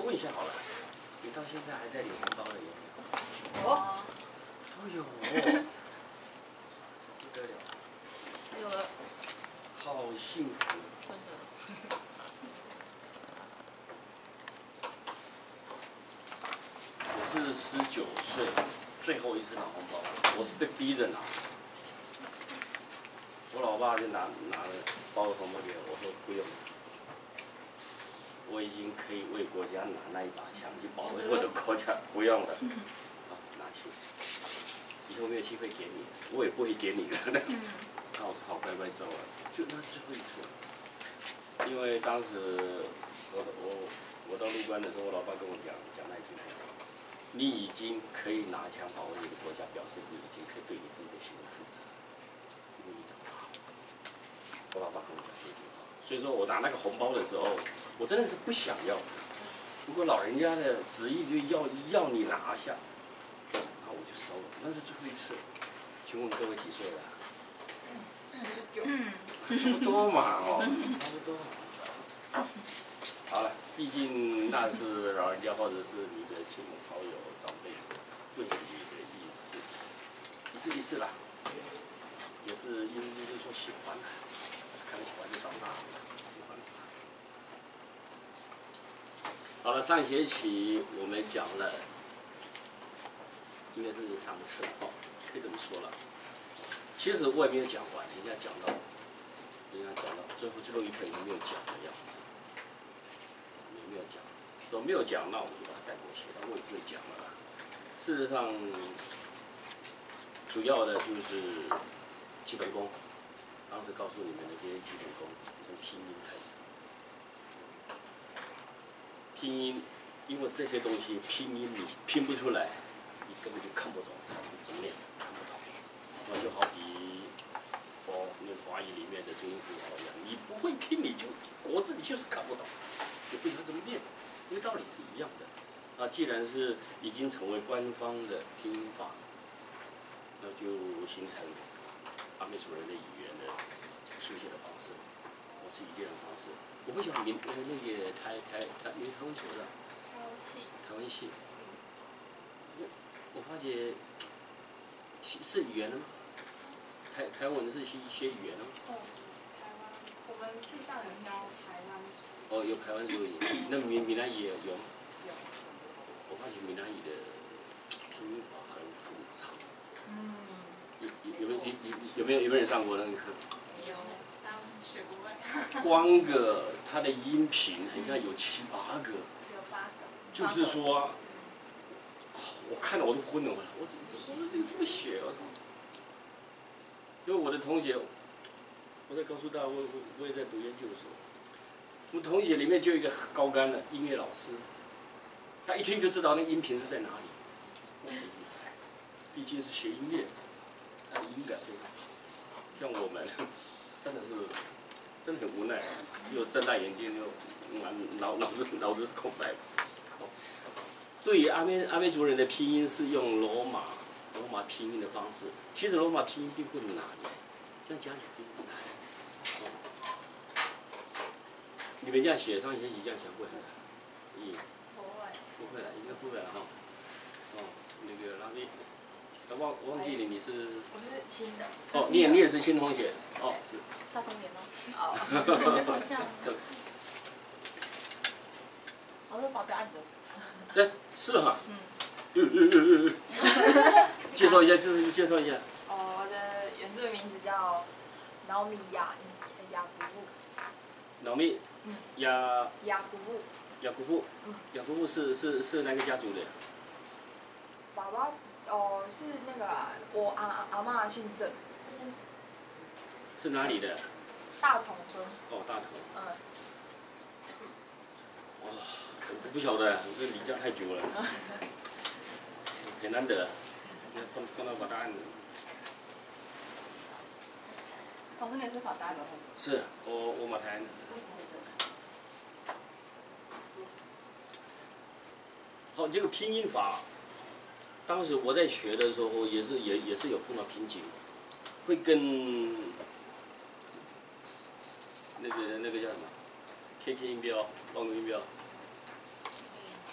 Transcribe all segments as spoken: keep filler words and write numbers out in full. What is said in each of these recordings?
问一下好了，你到现在还在领红包的有没有？ 哦， 都有哦，不得了， 有了， 好幸福。 真的。 我是十九岁最后一次拿红包，我是被逼着拿。我老爸就拿拿了包了红包给我，我说不用，我已经可以为国家拿那一把枪去保卫我的国家，不用了。好，拿去，以后没有机会给你，我也不会给你的。那我只好乖乖收了，就那是最后一次。因为当时我我我到入关的时候，我老爸跟我讲讲那句话。你已经可以拿枪保卫你的国家，表示你已经可以对你自己的行为负责。因为你长大好，我老爸跟我讲这句话，所以说我拿那个红包的时候，我真的是不想要。如果老人家的旨意就要要你拿下，然后我就收了，那是最后一次。请问各位几岁了？ 十九。 差不多嘛，哦，差不多。好了，毕竟那是老人家或者是你的亲朋好友、长辈对你的意思，一次一次啦，也是意思就是说喜欢，看喜欢就长大了，喜欢。好了，上学期我们讲了，应该是上册哦，可以这么说了。其实我也没有讲完，人家讲到，人家讲到最后最后一课也没有讲的样子。没有讲，说没有讲，那我们就把它带过去了。我也不会讲了啦。事实上，主要的就是基本功。当时告诉你们的这些基本功，从拼音开始。拼音，因为这些东西拼音你拼不出来，你根本就看不懂怎么念，看不懂。那就好比哦，那华语里面的注音符号一样，你不会拼，你就国字你就是看不懂。也不知道怎么念，因为道理是一样的。那既然是已经成为官方的拼音法，那就形成阿美族人的语言的书写的方式，我是以这样的方式。我不晓得民呃那个台台台你台湾说的， 台湾系。 台湾系。我我发觉是是语言了吗？台台湾是学学语言了吗？ 哦，台湾，我们系上有教台湾。 哦，有台湾族语，那闽闽南语也有。 有。 我发觉闽南语的拼音法很复杂。 嗯。 有有没有有有没有有没有人上过那个课？ 有，当学不会。 光个它的音频，你看有七八个。 有八个。 就是说，我看了我都昏了，我怎么怎么这么学啊？就我的同学，我在高师大，我我我也在读研究所。我们同学里面就有一个高干的音乐老师，他一听就知道那音频是在哪里。我很厉害，毕竟是学音乐，他的音感非常好。像我们，真的是，真的很无奈，又睁大眼睛，又满脑脑子脑子是空白的。对于阿美阿美族人的拼音是用罗马罗马拼音的方式，其实罗马拼音并不难，这样讲起来并不难。你们这样写，上学期这样想会很难？嗯。 不会。 不会了，应该不会了哈。哦，那个拉面，忘忘记了你是。 我是新的。 哦，你也你也是新同学，哦是。 大中年哦。哦。这个方向。我是保镖案的。 对，是哈。嗯。嗯嗯嗯嗯。介绍一下，介绍介绍一下。 哦，我的原住民名字叫瑙米亚雅古布。 瑙米。雅。 雅古布。 雅古布。雅古布是是是哪个家族的？ 爸爸哦是那个我阿阿嬷姓郑。 是哪里的？ 大同村。 哦，大同。 嗯。 哇，我不晓得，这离家太久了，很难得。你看碰到法答案的。 老师，你也是法答案的？ 是，我我马台。好，这个拼音法，当时我在学的时候也是也也是有碰到瓶颈，会跟那个那个叫什么 K K 音标、望音标，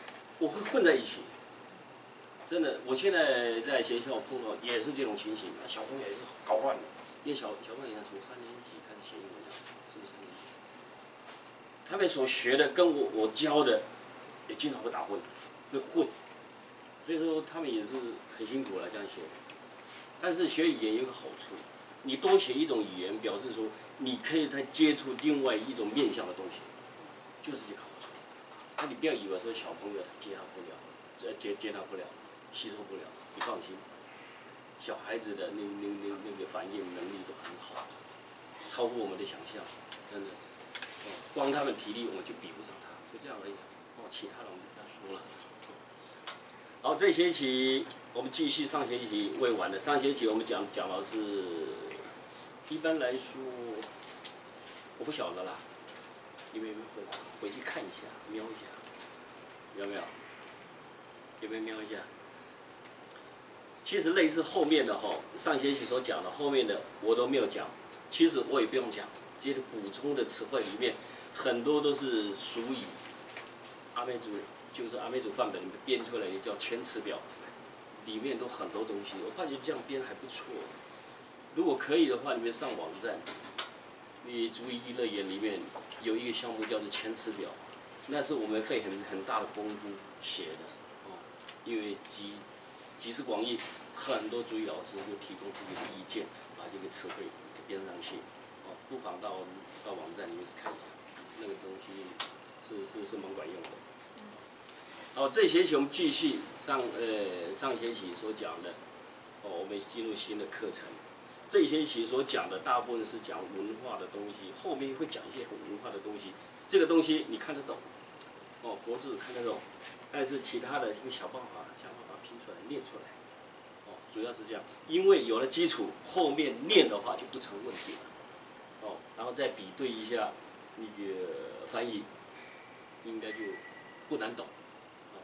我会混在一起。真的，我现在在学校碰到也是这种情形，小朋友也是搞乱了。因为小小朋友从三年级开始学英文，是不是三年级？他们所学的跟我我教的，也经常会打混，会混。所以说他们也是很辛苦了这样学。但是学语言有个好处，你多学一种语言，表示说你可以再接触另外一种面向的东西，就是这个好处。那你不要以为说小朋友他接纳不了，呃接接纳不了，吸收不了，你放心。小孩子的那那那那个反应能力都很好，超乎我们的想象，真的。哦，光他们体力我们就比不上他，就这样而已。哦，其他的我们不要说了。好，这学期我们继续上学期未完的。上学期我们讲讲的是，一般来说，我不晓得啦，你们回回去看一下，瞄一下，有没有？有没有瞄一下？其实类似后面的哈，上学期所讲的后面的我都没有讲，其实我也不用讲，这些补充的词汇里面很多都是属于阿美族，就是阿美族范本里面编出来的叫前词表，里面都很多东西，我发觉这样编还不错。如果可以的话，你们上网站，你族语乐园里面有一个项目叫做前词表，那是我们费很很大的功夫写的哦，因为集集思广益，很多族语老师就提供自己的意见，把这个词汇给编上去。哦，不妨到到网站里面去看一下，那个东西是是是蛮管用的。哦，这学期我们继续上呃上学期所讲的，哦，我们进入新的课程。这学期所讲的大部分是讲文化的东西，后面会讲一些很文化的东西。这个东西你看得懂，哦，国字看得懂，但是其他的一个小办法，想办法拼出来、念出来。哦，主要是这样，因为有了基础，后面念的话就不成问题了。哦，然后再比对一下那个翻译，应该就不难懂。哦，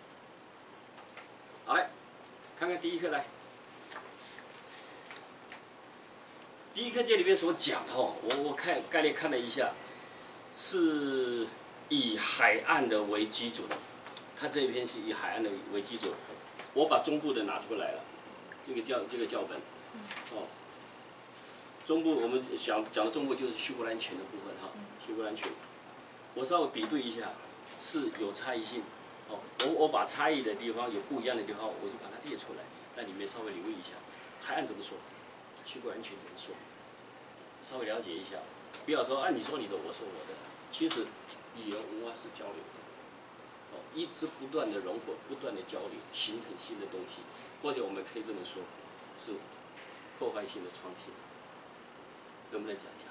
好来，看看第一课来。第一课这里面所讲的哦，我我看概略看了一下，是以海岸的为基准，它这一篇是以海岸的为基准，我把中部的拿出来了，这个教这个教本，哦，中部我们想讲的中部就是须伯兰群的部分哈，须伯兰群，我稍微比对一下，是有差异性，哦，我我把差异的地方有不一样的地方，我就把它列出来，那你们稍微留意一下，海岸怎么说？须伯兰群怎么说？稍微了解一下，不要说啊你说你的，我说我的。其实语言文化是交流的，哦，一直不断的融合，不断的交流，形成新的东西，或者我们可以这么说，是破坏性的创新。能不能讲讲？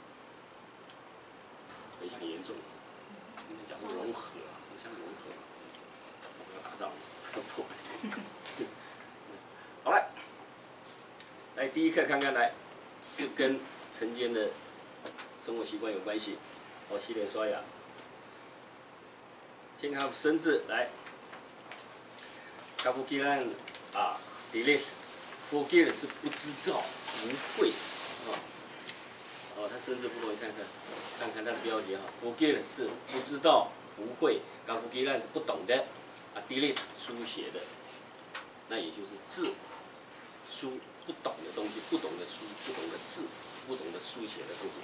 非常严重。你讲是融合啊，不像融合，我们要打仗，破坏性。好来，来第一课看看来，是跟晨间的生活习惯有关系。好，洗脸刷牙。先看生字来，卡夫基兰啊，第六，福建是不知道、不会啊。哦，它生字不容易看看，看看它的标题哈。福建是不知道、不会，卡夫基兰是不懂的啊。第六书写的，那也就是字，书不懂的东西，不懂的书，不懂的字。不懂得书写的东西，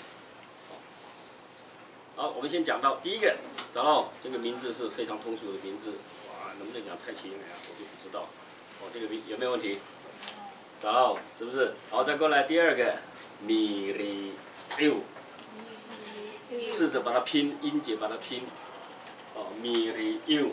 好，我们先讲到第一个，找到这个名字是非常通俗的名字，哇，能不能讲蔡奇英啊？我就不知道，哦，这个名有没有问题？找到是不是？好，再过来第二个，米里六，试着把它拼，音节把它拼，哦，米里六。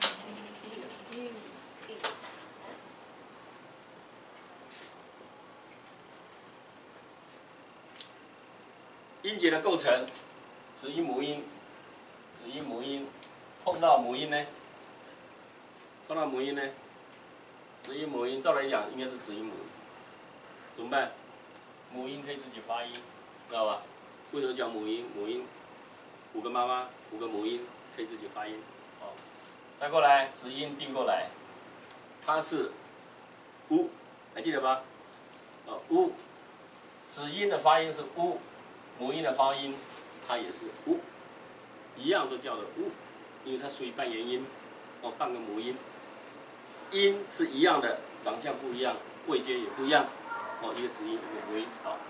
音节的构成，子音母音，子音母音，碰到母音呢？碰到母音呢？子音母音，照来讲应该是子音母音，怎么办？母音可以自己发音，知道吧？为什么讲母音？母音五个妈妈，五个母音可以自己发音。好，再过来子音并过来，它是乌，还记得吧？哦，乌，子音的发音是乌。母音的发音，它也是乌，一样都叫做乌，因为它属于半元音， 哦，半个母音。音是一样的，长相不一样，位阶也不一样。哦，一个子音，一个母音。好，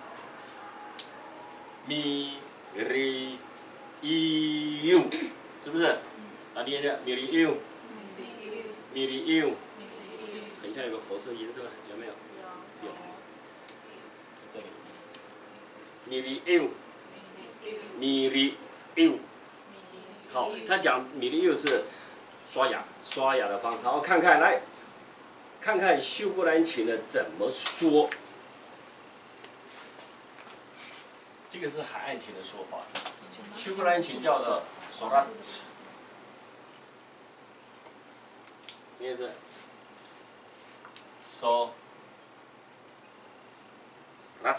咪哩呦，是不是？啊，念一下咪哩呦，咪哩呦，等一下有个喉舌音是吧？有没有？有。在这里。咪哩呦，咪哩呦。好，他讲咪哩呦是刷牙，刷牙的方式。好，看看来，看看修布兰琴的怎么说。这个是海岸琴的说法，修布兰琴叫做 sorat， 念是 so rat。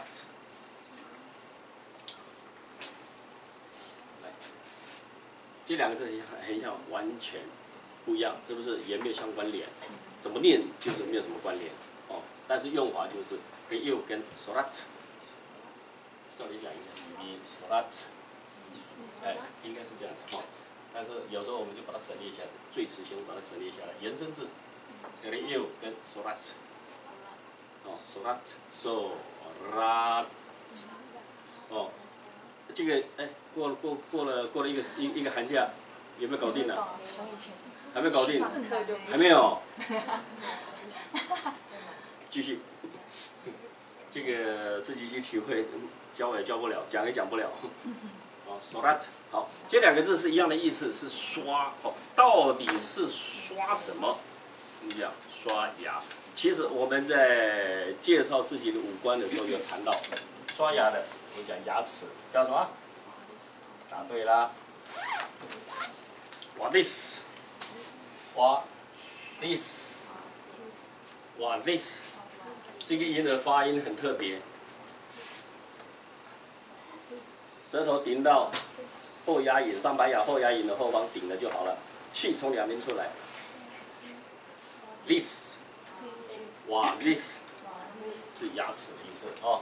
来，这两个字很很像，完全不一样，是不是？也没有相关联，怎么念就是没有什么关联哦。但是用法就是跟 you 跟 sorat。照理讲应该是 mi sorat， 哎，应该是这样的哈。但是有时候我们就把它省略下来，最词先把它省略下来，延伸字，跟 you 跟 sorat， 哦 sorat，sorat， 哦，这个哎过了过过了过了一个一一个寒假，有没有搞定呢？还没搞定，还没有。继续，这个自己去体会。教也教不了，讲也讲不了。哦 ，sorat， 好，这两个字是一样的意思，是刷。哦，到底是刷什么？你讲刷牙。其实我们在介绍自己的五官的时候有谈到，刷牙的，我讲牙齿叫什么？答对啦。What this？ What this？ What this？ 这个音的发音很特别。舌头顶到后牙龈，上白牙后牙龈的后方顶了就好了，气从两边出来。This， 哇 ，this 是牙齿的意思哦。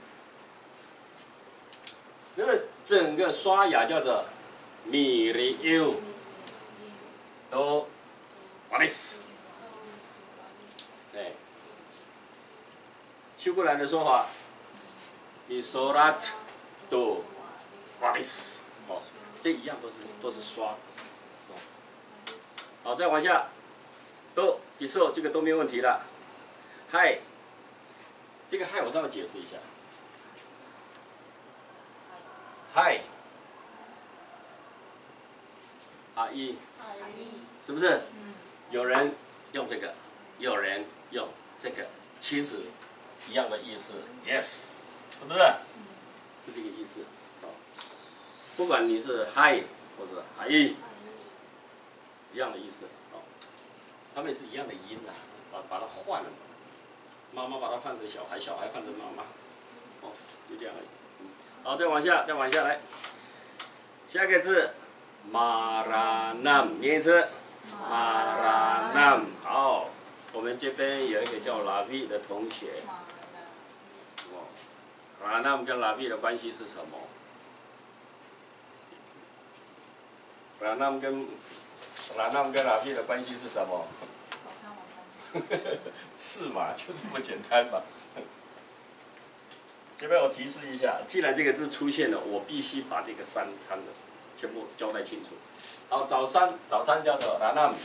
那么整个刷牙叫做 mi li you do this， 哎，修布兰的说法 mi sorat do。this， 哦，这一样都是都是刷，哦，好，再往下，都底受这个都没有问题了。嗨，这个嗨我稍微解释一下。嗨，阿姨，是不是？有人用这个，有人用这个，其实一样的意思 ，yes， 是不是？是这个意思。不管你是嗨或者嗨，一样的意思哦，他们也是一样的音呐、啊，把把它换了，妈妈把它换成小孩，小孩换成妈妈，哦，就这样而已。嗯，好，再往下，再往下来，下个字 ，maranam， 念一次 ，maranam， 好，我们这边有一个叫拉 V 的同学，哦 ，maranam 跟拉 V 的关系是什么？拉nam跟拉nam跟拉 V 的关系是什么？是嘛，就这么简单嘛。这边我提示一下，既然这个字出现了，我必须把这个三餐的全部交代清楚。好，早餐，早餐叫做拉 nam，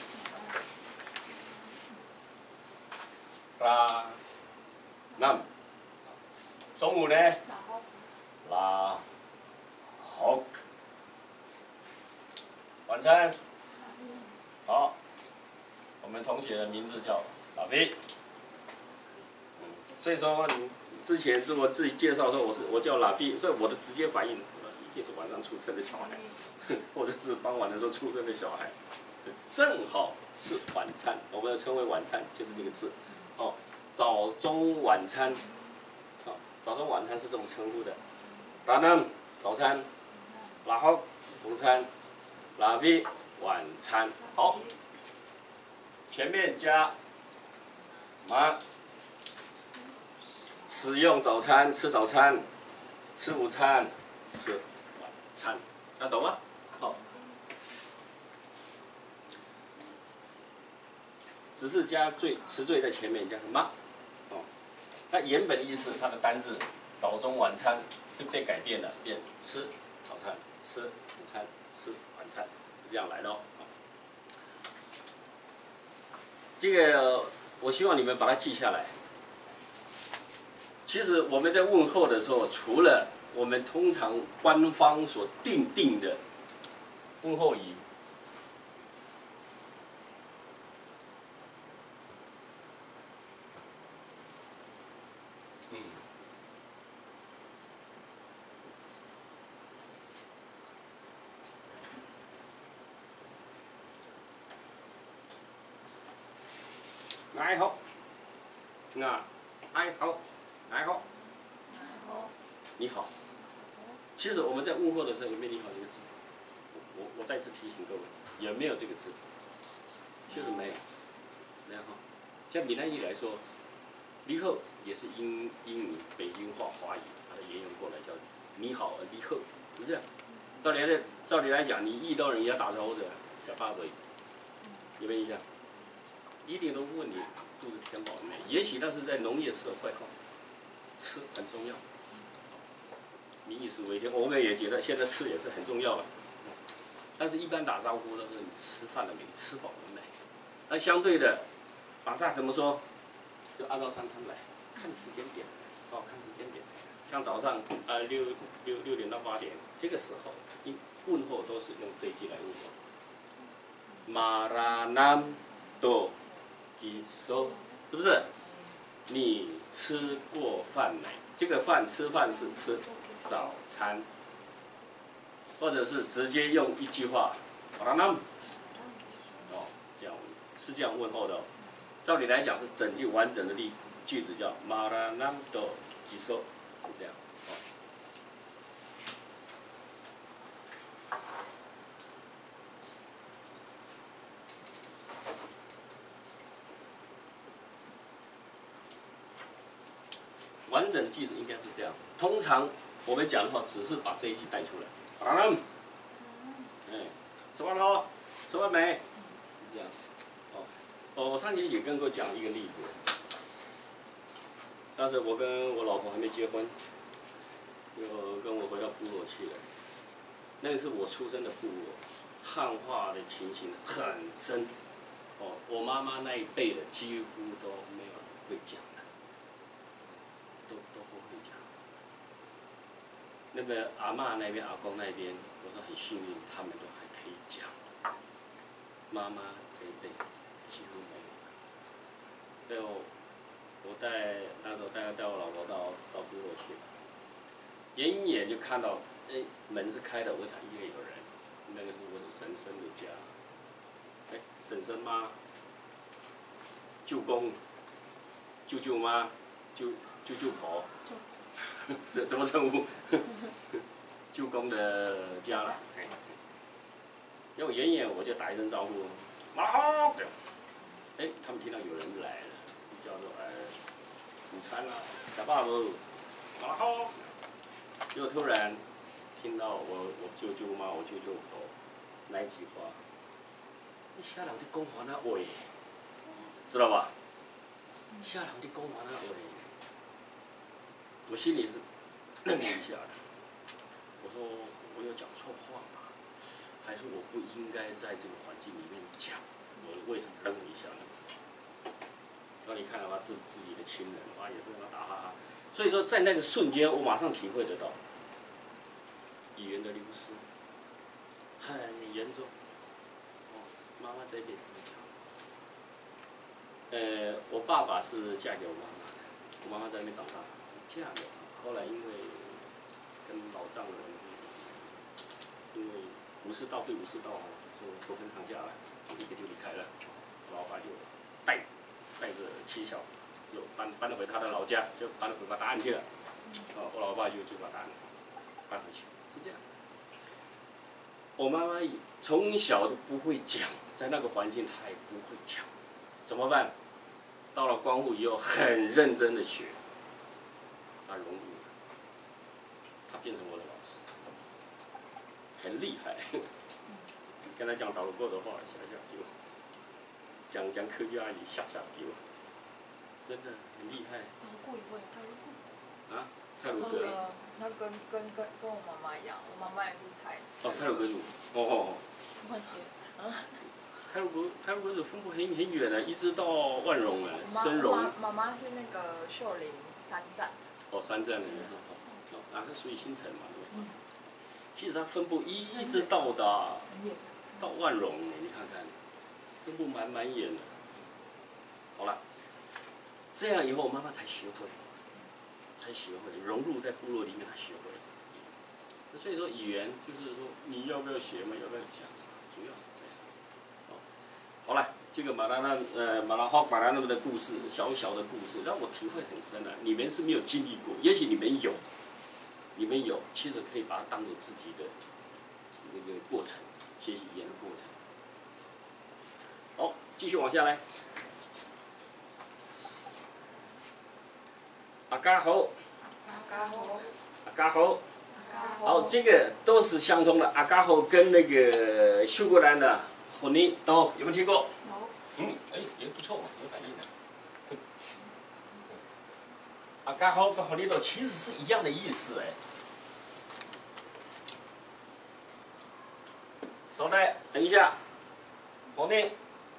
拉 nam。中午呢？拉 hok。晚餐，好，我们同学的名字叫老 V， 嗯，所以说你之前自我自己介绍说我是我叫老 V， 所以我的直接反应一定是晚上出生的小孩，或者是傍晚的时候出生的小孩，正好是晚餐，我们要称为晚餐就是这个字，哦，早中晚餐，哦，早中晚餐是这种称呼的，然后呢，早餐，然后午餐。拉 V 晚餐，好，前面加嘛，使用早餐，吃早餐，吃午餐，吃晚餐，那懂吗？好， 只是加缀词缀在前面加个妈，哦，那原本意思它的单字早中晚餐就被改变了，变吃早餐、吃午餐、吃晚餐是这样来的哦。这个我希望你们把它记下来。其实我们在问候的时候，除了我们通常官方所定定的问候语，嗯，你好，那你好，你好，你好。其实我们在问候的时候有没有“你好”这个字？我我再次提醒各位，有没有这个字？其实没有，没有哈。像闽南语来说，“你好”也是英英语、北京话、华语把它沿用过来叫“你好”，“你好”是不是？照理来照理来讲，你遇到人要打招呼的，叫“爸爸”，有没有印象？一定都问你肚子填饱了没？也许那是在农业社会哈，吃很重要。民以食为天，我们也觉得现在吃也是很重要了。但是，一般打招呼都是你吃饭了没，吃饱了没。那相对的，马萨怎么说？就按照三餐来，看时间点，哦，看时间点。像早上啊、呃、六六六点到八点，这个时候，一问候都是用这一句来问候。马拉南多吉收，是不是？你吃过饭没？这个饭吃饭是吃早餐，或者是直接用一句话，马拉南，哦，这样是这样问候的、哦。照理来讲是整句完整的例句子叫马拉南多吉收，是这样。哦。完整的句子应该是这样。通常我们讲的话，只是把这一句带出来。啊，哎，吃饭喽？吃饭没？这样。哦，哦，我上节也跟各位讲一个例子。当时我跟我老婆还没结婚，就跟我回到部落去了。那个是我出生的部落，汉化的情形很深。哦，我妈妈那一辈的几乎都没有会讲。都都不会讲。那个阿嬷那边、阿公那边，我说很幸运，他们都还可以讲。妈妈这一辈几乎没有。所以我我带那时候带带我老婆到到部落去，远远就看到，哎，门是开的，我想应该有人。那个是我是婶婶的家。哎，婶婶妈、舅公、舅舅妈、舅。舅舅婆，怎怎么称呼？舅公的家了，哎，因为我远远我就打一声招呼，马好，哎，他们听到有人来了，叫做哎，午餐啦，吃饱不？马好，结果突然听到我我舅舅妈、我舅舅婆那一句话，你下人的讲话那话，知道吧？下人的讲话那话。我心里是愣了一下的，我说我有讲错话吗？还是我不应该在这个环境里面讲？我为什么愣了一下呢？然后你看的话，自自己的亲人，哇，也是跟他打哈哈。所以说，在那个瞬间，我马上体会得到语言的流失很严重。哦，妈妈这边不讲。呃，我爸爸是嫁给我妈妈的，我妈妈在那边长大。这样的，后来因为跟老丈人，因为武士道对武士道就不分上下了，就一个就离开了。我老爸就带带着妻小，就搬搬了回他的老家，就搬了回八大安去了。哦，我老爸就就把他搬回去，是这样。我妈妈从小都不会讲，在那个环境她也不会讲，怎么办？到了光复以后，很认真的学。他融入了，他变成我的老师，很厉害。跟他讲导购的话，想想就讲讲客家语，吓吓给我，真的很厉害。 过一位泰鲁啊，泰鲁格。 呃，那跟跟跟跟我妈妈一样，我妈妈也是泰。 哦，泰鲁格族。哦哦哦。 换鞋。啊。 泰鲁格泰鲁格族分布很很远的，一直到万荣啊，深荣。 荣。 妈妈是那个秀林三站。 哦，三站的人，哦，啊，那属于新城嘛，对吧？嗯。其实它分布一一直到达到万荣，你看看，分布蛮蛮远的。好了，这样以后我妈妈才学会，才学会融入在部落里面，她学会了。所以说语言就是说你要不要学嘛，要不要讲，主要是这样。好，好了，这个马拉那呃马拉哈马拉那么的故事，小小的故事让我体会很深啊。你们是没有经历过，也许你们有，你们有，其实可以把它当做自己的那个过程，学习语言的过程。好，继续往下来。阿嘎吼， 阿嘎吼， 阿嘎吼，好，这个都是相通的。阿嘎吼跟那个秀姑兰的婚礼都有没有听过？ 有。 嗯，哎，也不错，有反应的。阿嘎吼跟婚礼都其实是一样的意思哎。稍待，等一下，婚礼，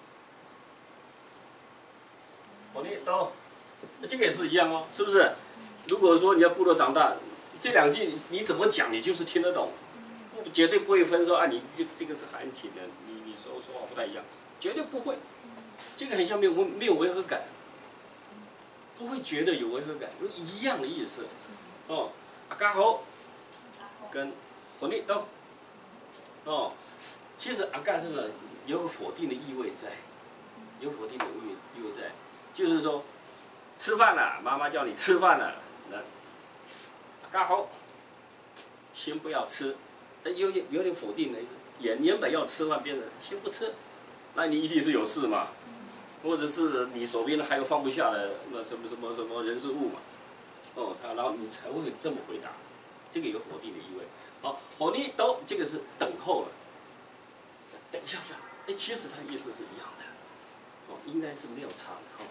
婚礼都。这个也是一样哦，是不是？如果说你要部落长大，这两句你怎么讲，你就是听得懂，不绝对不会分说啊，你这这个是韩情的，你你说说话不太一样，绝对不会。这个很像没有没有违和感，不会觉得有违和感，一样的意思。哦，阿嘎吼，跟混力都，哦，其实阿嘎这个有个否定的意味在，有否定的意意味在，就是说。吃饭了，妈妈叫你吃饭了，那刚好，先不要吃，有点有点否定的，原原本要吃饭，变成先不吃，那你一定是有事嘛，或者是你手边还有放不下的那什么什么什么人事物嘛，哦，他然后你才会这么回答，这个有否定的意味。好，好你都这个是等候了，等一下下，哎，其实它意思是一样的，哦，应该是没有差的哈。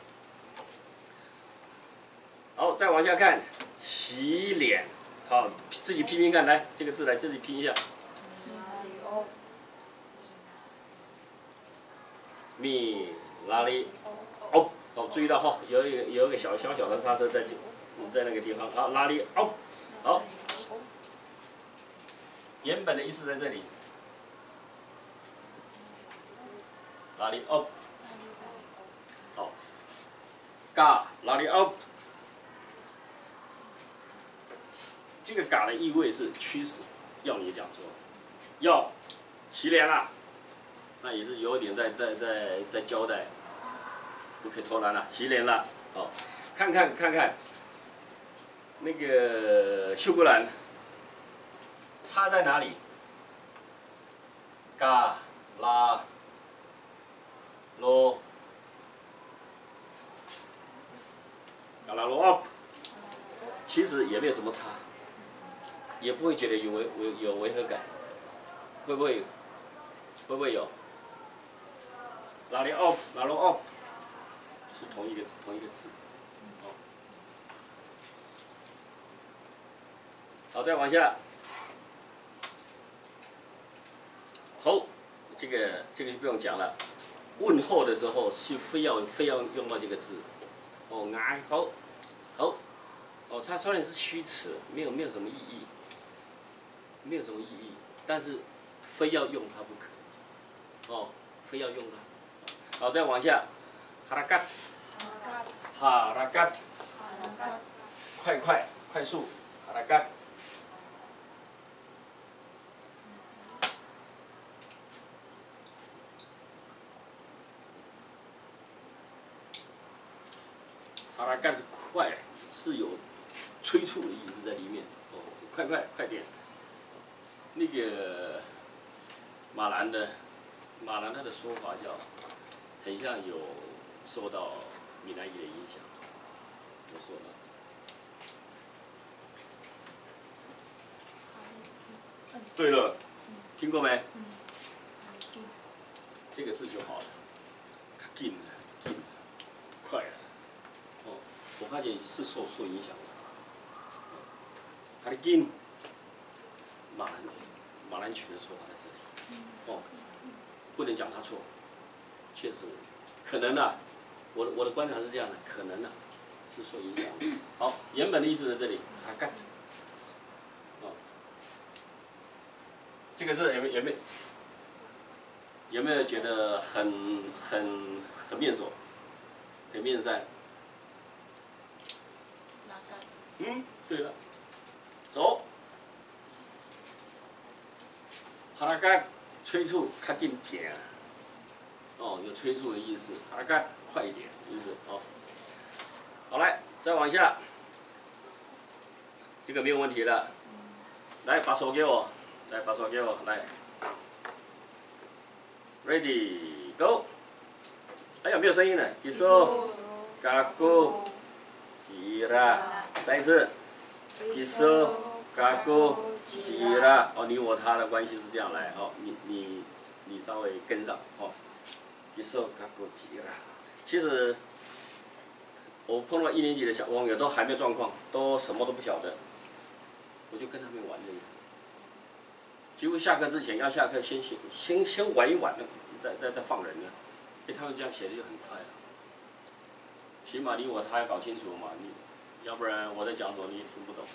好，再往下看，洗脸，好，自己拼拼看，来这个字来自己拼一下。米拉里，哦，哦，注意到哈，有一个有一个小小小的刹车在就在那个地方，好，拉里，哦，好，原本的意思在这里，拉里哦，好，嘎拉里哦。这个“嘎”的意味是驱使，要你讲说，要洗脸了，那也是有点在在在在交代，不可以偷懒了，洗脸了，哦，看看看看，那个秀姑兰，差在哪里？嘎拉罗，嘎拉罗哦，其实也没有什么差。也不会觉得有违违有违和感，会不会？会不会有？哪里 up 哪里 up 是同一个同一个字，好，好，再往下，好，这个这个就不用讲了，问候的时候是非要非要用到这个字，哦，挨好，好，哦，它虽然是虚词，没有没有什么意义。没有什么意义，但是非要用它不可，哦，非要用它。好，再往下，哈拉嘎，哈拉嘎，快快快速，哈拉嘎。哈拉嘎是快，是有催促的意思在里面，哦，快快快点。那个马兰的马兰他的说法叫，很像有受到闽南语的影响，有说到。对了，听过没？这个字就好了， 紧了，紧了，快了。哦，我发现是受受影响的。他的紧，马兰马兰群的说法在这里。哦，不能讲他错，确实可能啊，我的我的观察是这样的，可能啊是受影响的。好，原本的意思在这里，阿干。哦，这个字有没有有没有有没有觉得很很很面熟，很面善？嗯，对了，走。哈拉干，催促，较紧行。哦，有催促的意思。哈拉干，快一点，意思哦。好，来，再往下，这个没有问题了。来，把手给我，来，把手给我，来。Ready, go！ 哎呀，没有声音了。吉手，嘎咕，吉拉，再一次。吉手，嘎咕，吉拉。哦，你我他的关系是这样来哦，你你你稍微跟上哦。吉手，嘎咕，吉拉。其实我碰到一年级的小网友都还没有状况，都什么都不晓得，我就跟他们玩这个。几乎下课之前要下课先先先先玩一玩，再再再放人呢。哎，他们这样写的就很快了。起码你我他要搞清楚嘛，你要不然我在讲什么你也听不懂。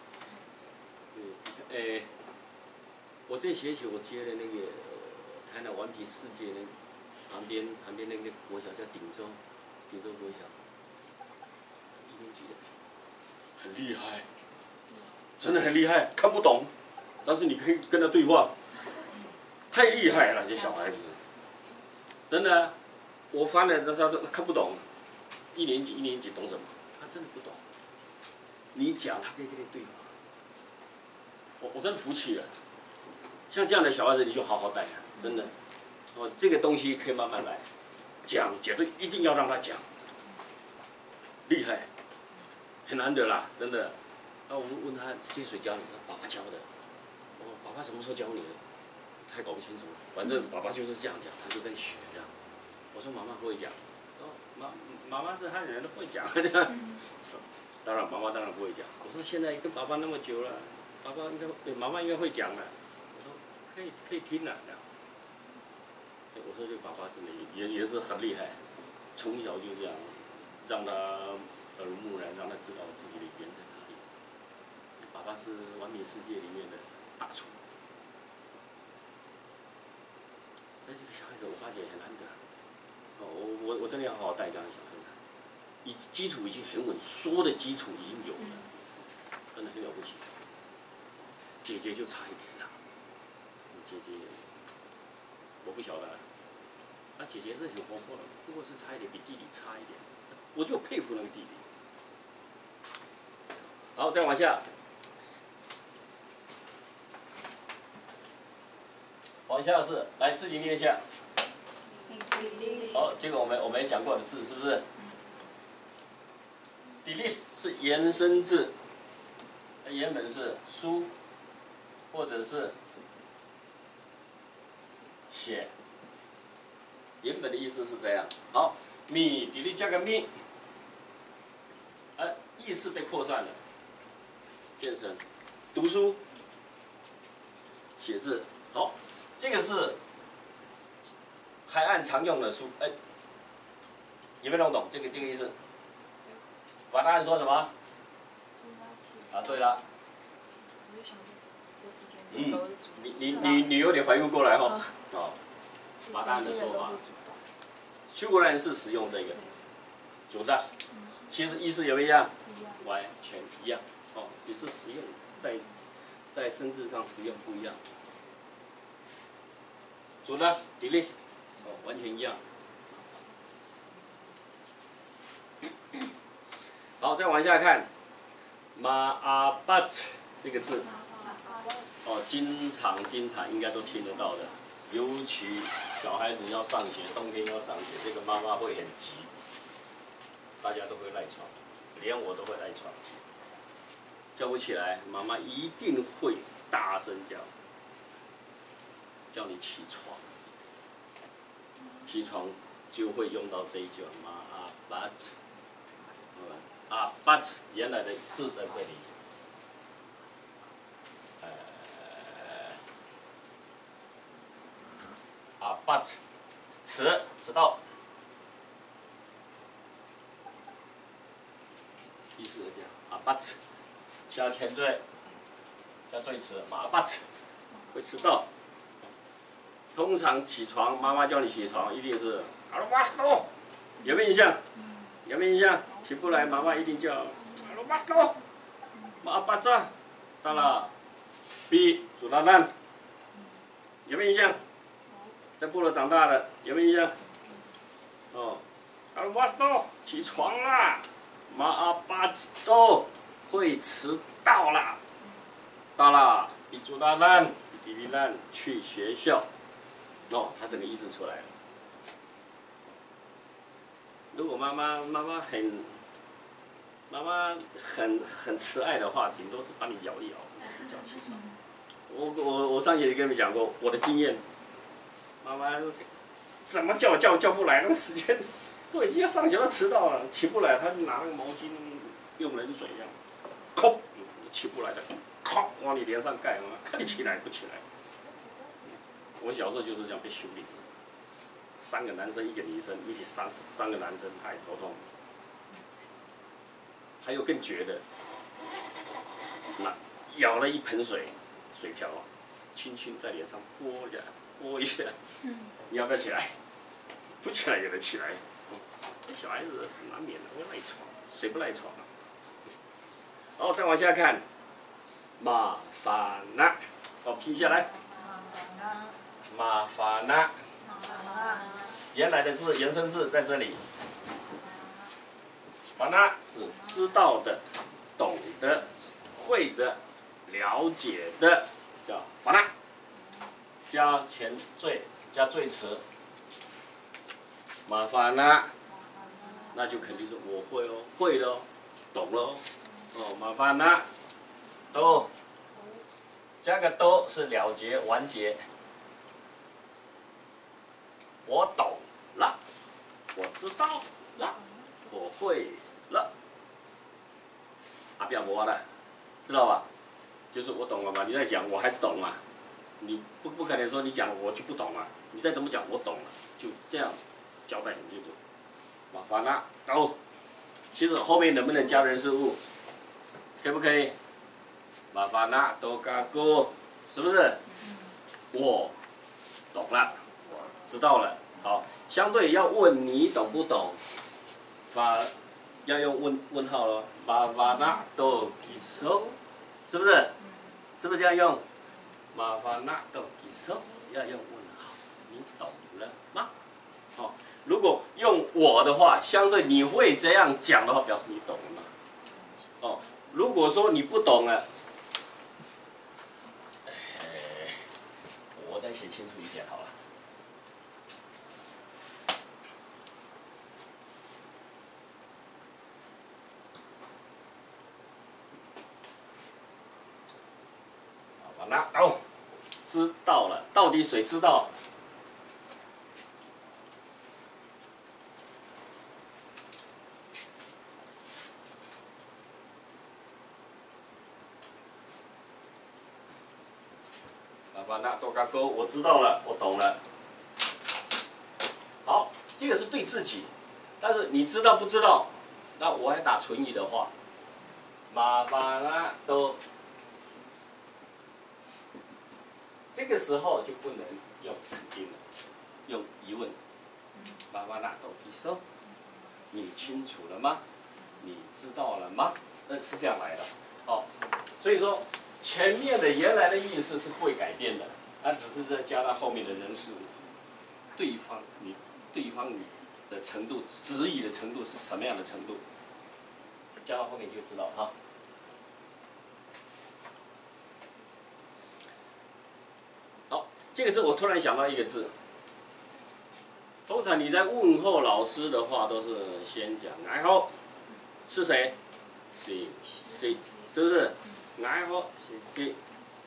对，哎，我这学期我接的那个台南顽皮世界那旁边旁边那个国小叫鼎州，鼎州国小，一年级的，很厉害，真的很厉害，看不懂。但是你可以跟他对话，太厉害了，这小孩子，真的，我翻了他他看不懂，一年级一年级懂什么？他真的不懂。你讲他可以跟你对话，我我真的服气了。像这样的小孩子你就好好带，真的。哦，这个东西可以慢慢来，讲绝对一定要让他讲，厉害，很难得啦，真的。啊，我问他这谁教你的？爸爸教的。哦，爸爸什么时候教你的？他还搞不清楚，反正爸爸就是这样讲，他就在学这样。我说妈妈不会讲，哦，妈妈妈是汉人都会讲的。当然妈妈当然不会讲。我说现在跟爸爸那么久了，爸爸应该对妈妈应该会讲了。我说可以可以听了。我说这个爸爸真的也也是很厉害，从小就这样，让他耳濡目染，让他知道自己的语言在哪里。爸爸是完美世界里面的大厨。但这个小孩子我发觉很难得，哦，我我我真的要好好带这样的小孩子，已基础已经很稳，说的基础已经有了，真的很了不起。姐姐就差一点了，姐姐我不晓得，那姐姐是很活泼的，如果是差一点，比弟弟差一点，我就佩服那个弟弟。好，再往下。往下是来自己念一下。好，这个我们我们也讲过的字是不是？砥砺是延伸字，原本是书，或者是写。原本的意思是这样。好，米砥砺加个米，呃，意思被扩散了，变成读书、写字。好。这个是海岸常用的书，哎，有没有弄懂这个这个意思？把答案说什么？啊，对了。嗯，你你你你有点反应过来哈，哦，把答案的说法。苏格兰人是使用这个，主的，其实意思有没有一样？完全一样，哦，只是使用在在生字上使用不一样。主的砥砺，哦，完全一样。好，再往下看，马阿巴这个字，哦，经常经常应该都听得到的，尤其小孩子要上学，冬天要上学，这个妈妈会很急，大家都会赖床，连我都会赖床，叫不起来，妈妈一定会大声叫。叫你起床，起床就会用到这一句嘛阿巴特，阿巴特原来的字在这里，呃，阿巴特，迟迟到，意思是这样，阿巴特，加前缀，加最迟，嘛阿巴特，会迟到。通常起床，妈妈叫你起床，一定是阿鲁巴斯多，有没有印象？有没有印象？起不来，妈妈一定叫阿鲁巴斯多，马阿巴扎，到了，B 煮拉烂，有没有印象？在部落长大的，有没有印象？哦，阿鲁巴斯多，起床啦，马阿巴斯多会迟到啦，到了，B 煮拉烂，比比烂去学校。哦，他整个意思出来了。如果妈妈妈妈很妈妈很很慈爱的话，顶多是把你摇一摇，叫起床。我我我上节也跟你们讲过我的经验，妈妈怎么叫叫叫不来，那个时间都已经要上学了，迟到了，起不来，他就拿那个毛巾用冷水一样，扣，起不来再靠往你脸上盖，看你起来不起来。我小时候就是这样被修理的，三个男生一个女生，尤其三三个男生太头痛。还有更绝的，那舀了一盆水，水瓢，轻轻在脸上泼一下，泼一下，你要不要起来？不起来也得起来。小孩子难免的会赖床，谁不赖床啊？好，再往下看，麻烦啦，哦，拼下来。麻烦啦，原来的字延伸字在这里。烦啦是知道的、懂的、会的、了解的，叫烦啦。加前缀，加最词。麻烦啦，那就肯定是我会哦，会的哦，懂了哦。哦，麻烦啦，都加个都是了结、完结。我懂了，我知道了，我会了。阿表伯的，知道吧？就是我懂了嘛，你在讲我还是懂嘛，你不不可能说你讲我就不懂嘛，你再怎么讲我懂了，就这样交代很清楚。麻烦了，懂。其实后面能不能加人事物，可不可以？麻烦了，都加过，是不是？我懂了。知道了，好，相对要问你懂不懂，发要用问问号咯，麻烦啦都举手，是不是？是不是这样用？麻烦啦都举手，要用问号，你懂了吗？好，如果用我的话，相对你会这样讲的话，表示你懂了吗？哦，如果说你不懂了，我再写清楚一点好了。那哦，知道了，到底谁知道？麻烦那多加勾，我知道了，我懂了。好，这个是对自己，但是你知道不知道？那我还打存疑的话，麻烦那都。这个时候就不能用肯定了，用疑问。麻烦那都提手，你清楚了吗？你知道了吗？呃，是这样来的。哦，所以说前面的原来的意思是会改变的，它只是在加到后面的人事物。对方你对方你的程度，质疑的程度是什么样的程度？加到后面就知道哈。这个字我突然想到一个字，通常你在问候老师的话，都是先讲“你好”，是谁？谁谁是不是？你好，谢谢。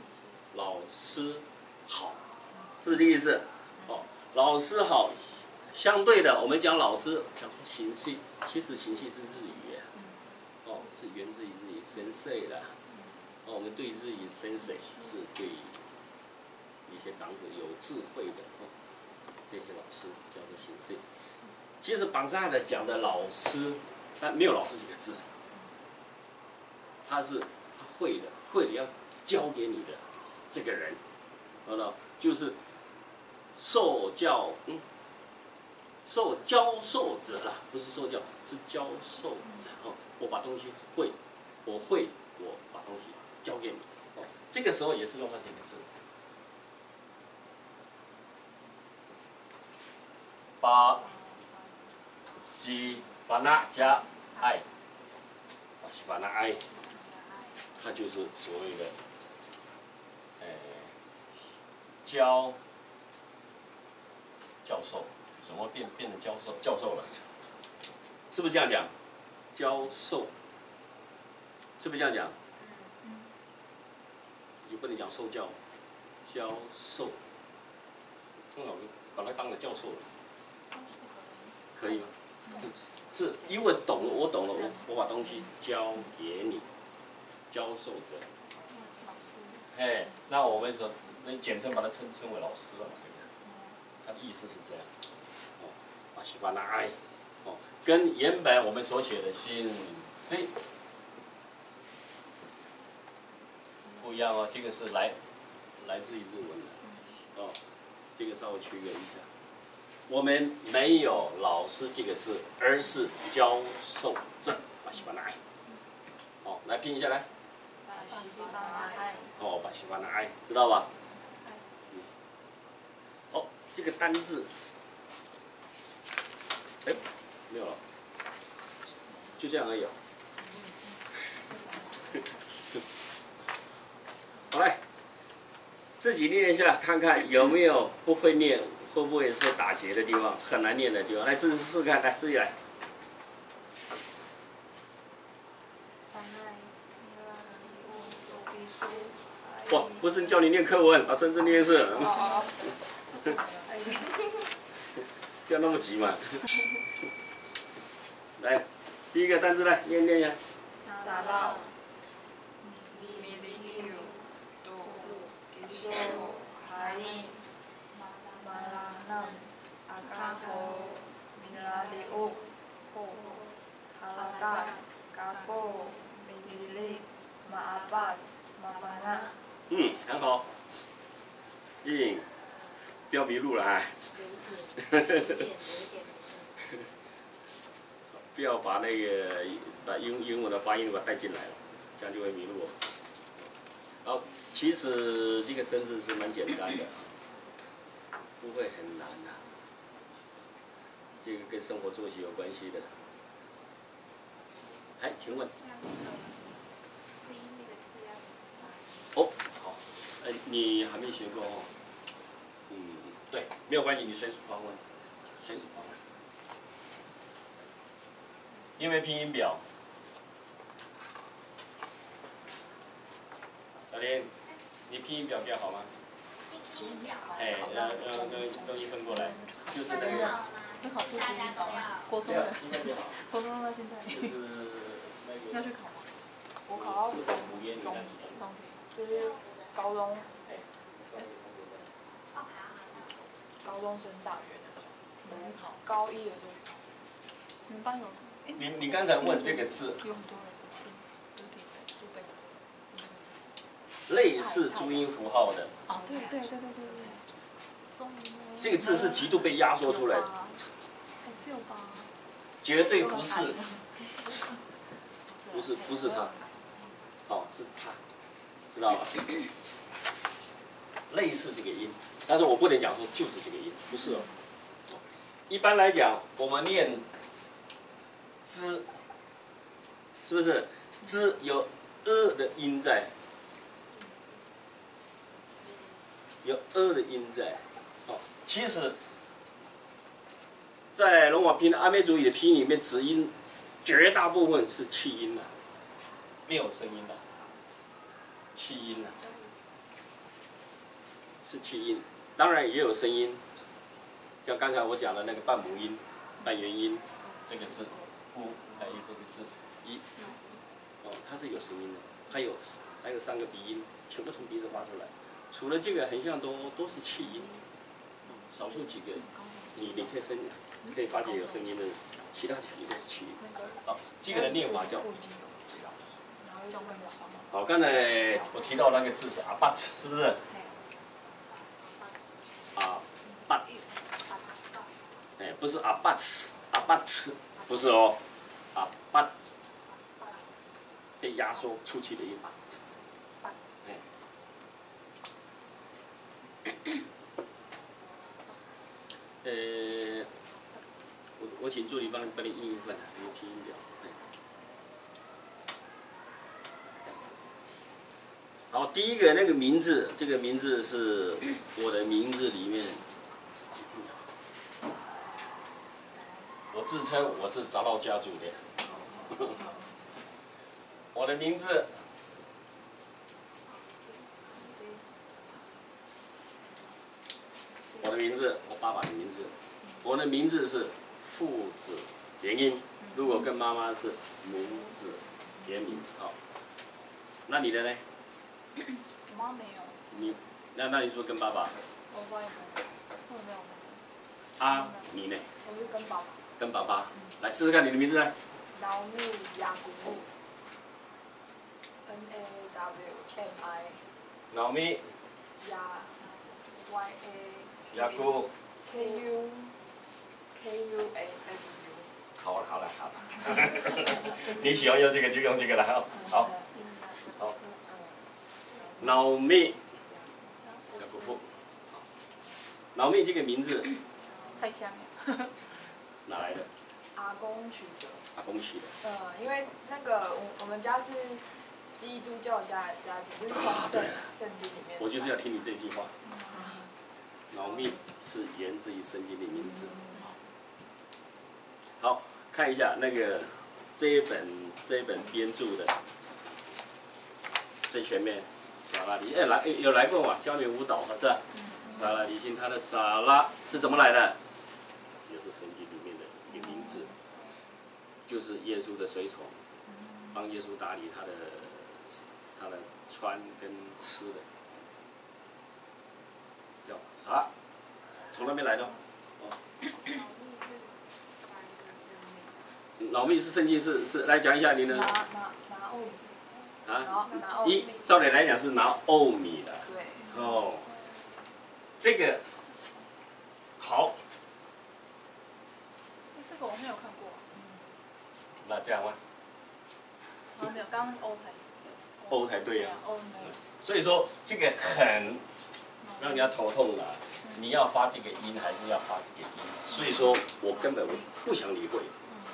老师好，是不是这个意思？哦，老师好， 相对的，我们讲老师讲形系，其实形系是日语啊，哦，是源自于日语 sensei 啦。哦，我们对日语 sensei 是对一些长者有智慧的哦，这些老师叫做形系。其实绑架的讲的老师，但没有老师几个字，他是会的，会的要教给你的这个人，知道就是受教，嗯，受教授者啦，不是受教，是教授者哦。我把东西会，我会，我把东西交给你，哦，这个时候也是用到这个字。把西巴那加爱，把西巴那爱，它就是所谓的，呃，教教授，怎么变变成教授教授了？是不是这样讲？教授，是不是这样讲？也不能讲受教，教授，通常把它当了教授了。可以吗？是因为懂了，我懂了，我我把东西交给你，教授者。哎，那我们说，那简称把它称称为老师了嘛，对不对？他的意思是这样。哦，啊，喜欢那爱，哦，跟原本我们所写的心 C 不一样哦，这个是来来自于日文的，哦，这个稍微区别一下。我们没有老师这个字，而是教授者，把西巴那爱。哦，来拼一下来。 把西巴那爱。 哦，把西巴那爱，知道吧？嗯。好，这个单字，哎，没有了，就这样而已哦。好来，自己念一下，看看有没有不会念。会不会是打结的地方，很难念的地方？来，自己试试看，来，自己来。哇，不是叫你念课文，把生字念一次。不要那么急嘛。来，第一个单词来，念念一下。 杂绕。米里有，多，给说，还。Malanam, Akaho, Milaliu, Ho, Halakat, Kako, Midili, Maabat, Mafana。 嗯，很好。印，不要迷路了啊！不要把那个把英英文的发音把它带进来了，这样就会迷路了。好，其实这个生字是蛮简单的。不会很难呐、啊，这个跟生活作息有关系的。哎，请问？哦，好，哎，你还没学过哦。嗯，对，没有关系，你随时发问，随时发问。因为拼音表，小林，你拼音表比较好吗？哎，让让让东西分过来，就是那个。 要考初级考吗？国中的。国中到现在。 就是那个。 要去考吗？我考到中中中级，就是高中。高中升大学的，嗯，好，高一的时候去考。你们班有？ 你你刚才问这个字。 有很多人不听，有点就被。 类似注音符号的。 哦，对对对对对对。 这个字是极度被压缩出来的。 只有吧。 绝对不是。不是不是他。哦，是他，知道吧？类似这个音，但是我不能讲说就是这个音，不是哦。一般来讲，我们念“之”，是不是“之”有“呃”的音在，有“呃”的音在。哦，其实，在龙华拼阿美族语的拼音里面，子音绝大部分是气音的，没有声音的，气音的。是气音，当然也有声音， 像刚才我讲的那个半母音、半元音，这个字“u”，还有这个字“一”，哦，它是有声音的。还有还有三个鼻音，全部从鼻子发出来。除了这个，很像都都是气音，少数几个你你可以分可以发觉有声音的，其他几个都是气音。好，这个的念法叫。好，刚才我提到那个字是阿巴茨，是不是？阿巴，哎，不是阿巴茨，阿巴茨不是哦，阿巴，被压缩出去的音。哎，呃，我我请助理帮你帮你印一份，你拼音表。好，第一个那个名字，这个名字是我的名字里面，我自称我是长老家族的，我的名字，我的名字，我爸爸的名字，我的名字是父子联音，如果跟妈妈是母子联名，好，那你的呢？ 我妈没有。 你，那那你是不是跟爸爸？ 我爸也没有，我没有。 啊，你呢？ 我是跟爸爸。 跟爸爸，来试试看你的名字来。 老米雅古木 ，N A W M I。 老米。 雅 Y A。 雅古。 K U K U A S U。 好了好了好了，你喜欢用这个就用这个了哈，好。好。老米。雅古夫。老米这个名字。 太强了。 哪来的？ 阿公取的。 阿公取的。 呃，因为那个我我们家是基督教家家庭，就是从圣圣经里面。 我就是要听你这句话。老密是源自于圣经的名字。好，看一下那个这一本这一本编著的最前面撒拉黎，哎来有来过嘛？教你舞蹈是吧？撒拉黎辛他的撒拉是怎么来的？也是圣经里面的一个名字，就是耶稣的随从，帮耶稣打理他的他的穿跟吃的，叫啥？从那边来的。哦。老密是圣经是是来讲一下你的。 拿拿拿欧米。 啊。 拿欧米。 一照理来讲是拿欧米的。 对。 哦。这个好。 这个我没有看过。 那这样吗？ 啊，没有，刚刚欧才。 欧才对呀。 欧没有。 所以说这个很让人家头痛的，你要发这个音还是要发这个音？所以说我根本我不想理会。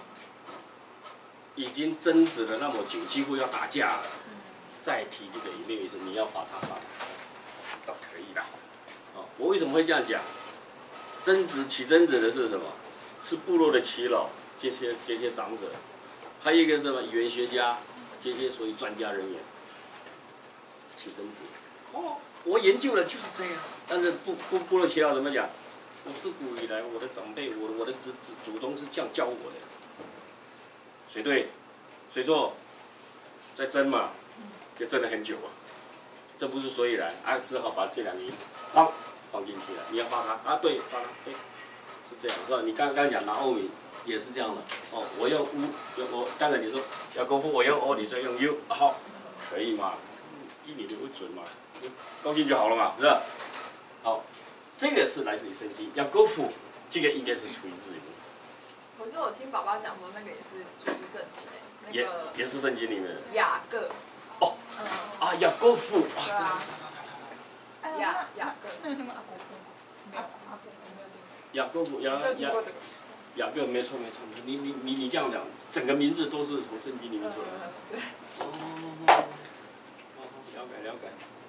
已经争执了那么久，几乎要打架了，再提这个也没有意思。你要把它发，倒可以的。哦，我为什么会这样讲？争执起争执的是什么？是部落的耆老，这些这些长者，还有一个是什么语言学家，这些属于专家人员起争执。哦，我研究了就是这样，但是部部部落耆老怎么讲？我自古以来，我的长辈，我我的祖祖祖宗是这样教我的。谁对，谁错，在争嘛，也争了很久啊，这不是所以然，啊，只好把这两个音放放进去了。你要发它啊，对，发它，对，是这样，是吧？你刚刚讲拿欧米也是这样的，哦，我用乌，用我刚才你说要功夫，我用欧，你说用 u， 好，可以嘛？以你的为准嘛，高兴就好了嘛，是吧？好，这个是来自于圣经，要功夫，这个应该是出于自由。 可是我听爸爸讲说，那个也是就是圣经诶，那个也也是圣经里面的。 雅各。 哦。 嗯。 啊，雅各夫。 对啊。雅雅各。那有听过阿国夫吗？没有，阿国夫没有听过。 雅各夫，雅雅。雅各没错没错，你你你你这样讲，整个名字都是从圣经里面出来的。 对。 哦。了解了解。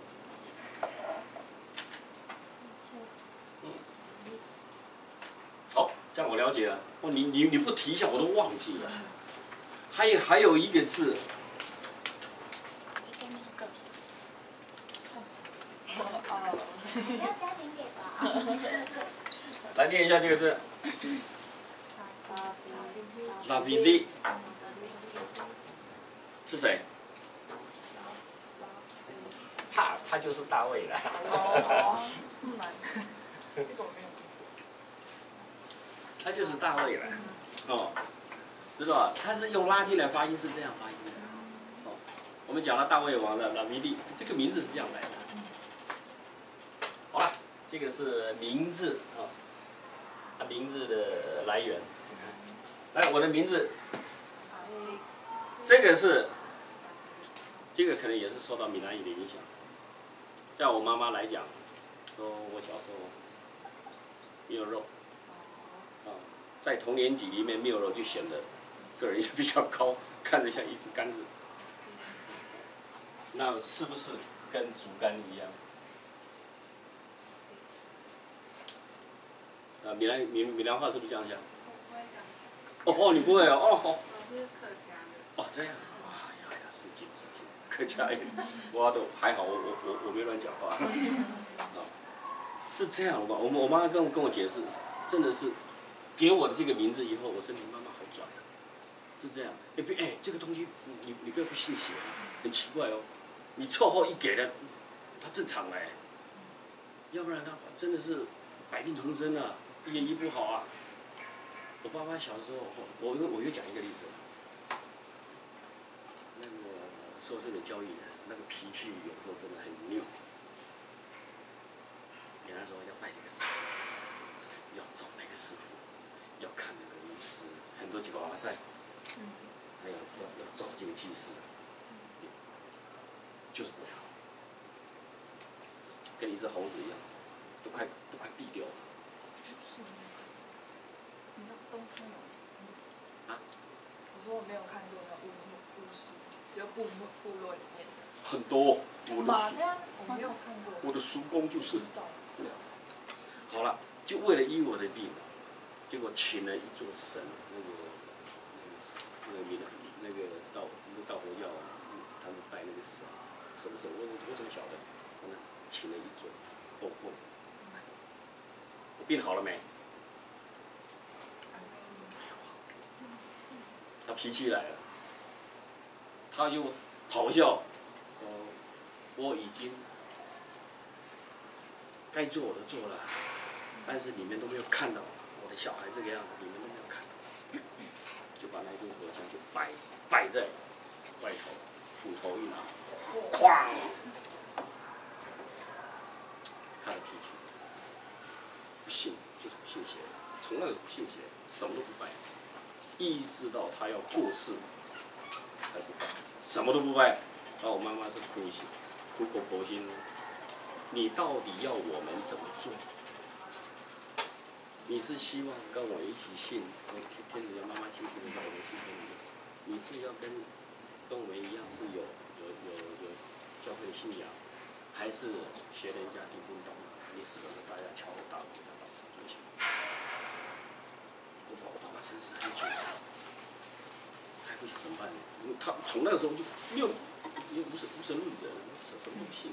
嗯。好，这样我了解了。哦，你你你不提一下我都忘记了。还有还有一个字。 哦。 要加紧点吧。 来念一下这个字。拉比利是谁？哈，他就是大卫了。 哦，嗯，这个我没有。 他就是大卫了，哦，知道吧？他是用拉丁来发音，是这样发音的。哦，我们讲到大卫王的拉比利，这个名字是这样来的。好了，这个是名字啊，啊，名字的来源。来，我的名字，这个是，这个可能也是受到闽南语的影响。在我妈妈来讲，说我小时候没有肉，啊，在童年级里面没有肉就显得个人也比较高，看着像一只杆子。那是不是跟竹竿一样？啊，闽南闽闽南话是不是这样讲？哦哦，你不会哦，哦好。 我是客家的。 哦，这样，哇呀呀，是劲是劲，客家人，我都还好，我我我我没乱讲话。啊，是这样的吧？我我妈跟我跟我解释，真的是，给我的这个名字以后，我身体慢慢好转，是这样。哎别哎，这个东西你你不要不信邪，很奇怪哦，你绰号一给了，他正常来，要不然他真的是百病丛生啊，一言医不好啊。我爸爸小时候，我我我又讲一个例子，那个受这种教育的，那个脾气有时候真的很拗。给他说要拜这个师傅，要找那个师傅，要看那个巫师，很多几个瓦塞，还要要要找这个祭司，就是不要，跟一只猴子一样，都快都快毙掉了。 你知道东昌有？ 啊？ 我说我没有看过那巫巫师，就部部落里面的。 很多，我的马那我没有看过。 我的叔公就是。 是啊。 好了，就为了医我的病，结果请了一座神，那个那个那个那个道那个道佛教，他们拜那个神，什么神？我我怎么晓得？我呢，请了一座，哦不，我病好了没？他脾气来了，他就咆哮，说：“我已经该做的做了，但是你们都没有看到我的小孩这个样子，你们都没有看到。”就把那尊佛像就摆摆在外头，斧头一拿，哐！他的脾气不信，就是不信邪，从那个不信邪，什么都不拜。一直到他要过世，才不拜，什么都不拜。然后我妈妈是苦心、苦口婆心，你到底要我们怎么做？你是希望跟我一起信，我天天主教妈妈信天主教，我们信天主教。你是要跟跟我们一样是有有有有教会的信仰，还是学人家叮叮咚咚？你死了，大家敲锣打鼓，要到什么东西？我把我爸爸沉思很久，还不晓得怎么办呢？因为他从那个时候就没有，因为无神无神论者，什什么都不信。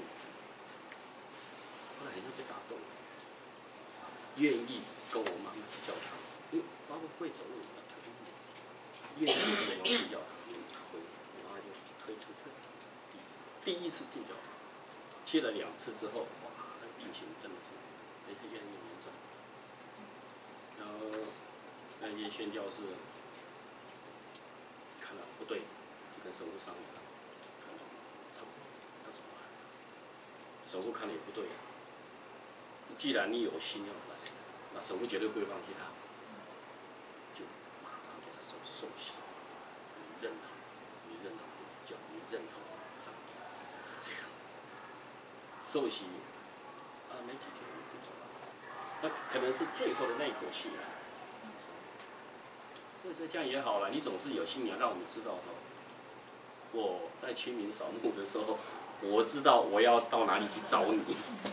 后来好像被打动了，愿意跟我妈妈去教堂，因为爸爸会走路，要推路，愿意跟我去教堂，用推，然后就推推推，第一次第一次进教堂，去了两次之后，哇，那病情真的是越越来越严重，然后。那些宣教士看到不对，就跟神父商量，看到差不多要走了。神父看了也不对，既然你有心要来，那神父绝对不会放弃他，就马上给他受受洗，你认同，你认同教，你认同上帝，是这样。受洗，啊，没几天就走了，那可能是最后的那一口气了。所以说这样也好了，你总是有信仰，让我们知道说，我在清明扫墓的时候，我知道我要到哪里去找你，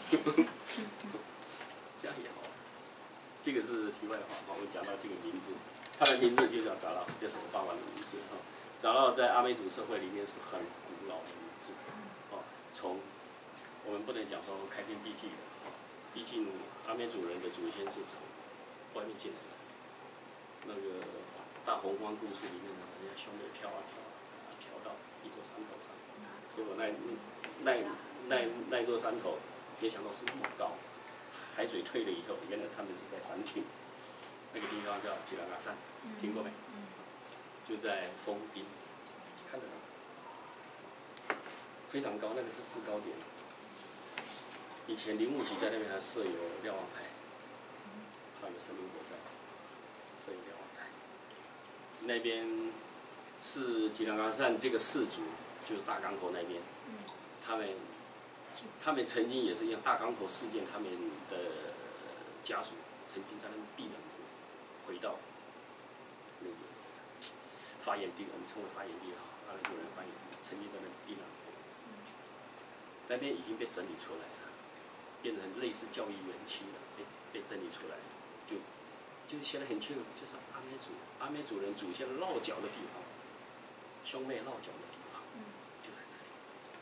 这样也好。这个是题外话，我们讲到这个名字，他的名字就叫长老，这是我爸爸的名字啊。长老在阿美族社会里面是很古老的名字，哦，从我们不能讲说开天辟地的，毕竟阿美族人的祖先是从外面进来的。那个大洪荒故事里面呢，人家兄妹飘啊飘啊，飘到一座山头上，结果那那那那座山头，没想到是那么高，海水退了以后，原来他们是在山顶，那个地方叫吉兰嘎山，听过没？就在丰滨，看得到，非常高，那个是制高点。以前林务局在那边还设有瞭望台，怕有生命火灾，设有瞭望台。那边是吉兰嘎山这个氏族，就是大港口那边，他们他们曾经也是一样，大港口事件，他们的家属曾经在那边避难过，回到那个发源地，我们称为发源地哈，阿拉伯人发源地，曾经在那边避难过。那边已经被整理出来了，变成类似教育园区了，被被整理出来，就就写得很清楚，就是阿美族阿美族人祖先落脚的地方，兄妹落脚的地方，就在这里。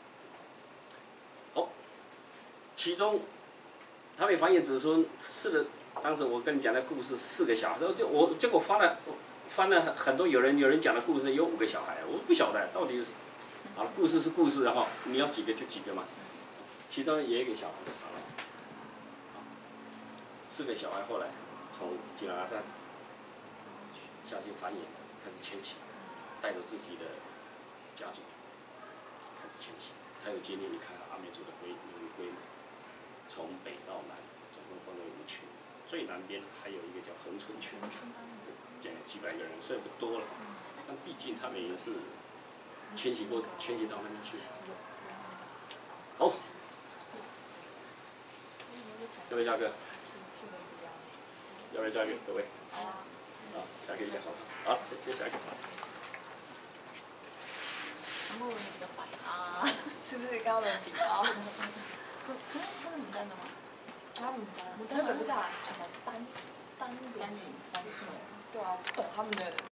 哦，其中他们繁衍子孙，是的，当时我跟你讲的故事四个小孩，就我结果翻了翻了很多有人有人讲的故事有五个小孩，我不晓得到底是。啊，故事是故事哈，你要几个就几个嘛。其中也有一个小孩就长了，四个小孩后来从吉兰嘎山下去繁衍，开始迁徙，带着自己的家族开始迁徙，才有今天你看阿美族的规那个规模，从北到南总共分为五群，最南边还有一个叫恒春群，讲几百个人，虽然不多了，但毕竟他们也是。迁徙过，迁徙到那边去。好，要不要下课？要不要下课，各位？啊，下课一下好。好，先下课。 韩国文比较白啊，是不是跟他们比啊？他他是牡丹的吗？他牡丹，那个不是啊，什么丹丹丹丹丹对啊，懂他们的。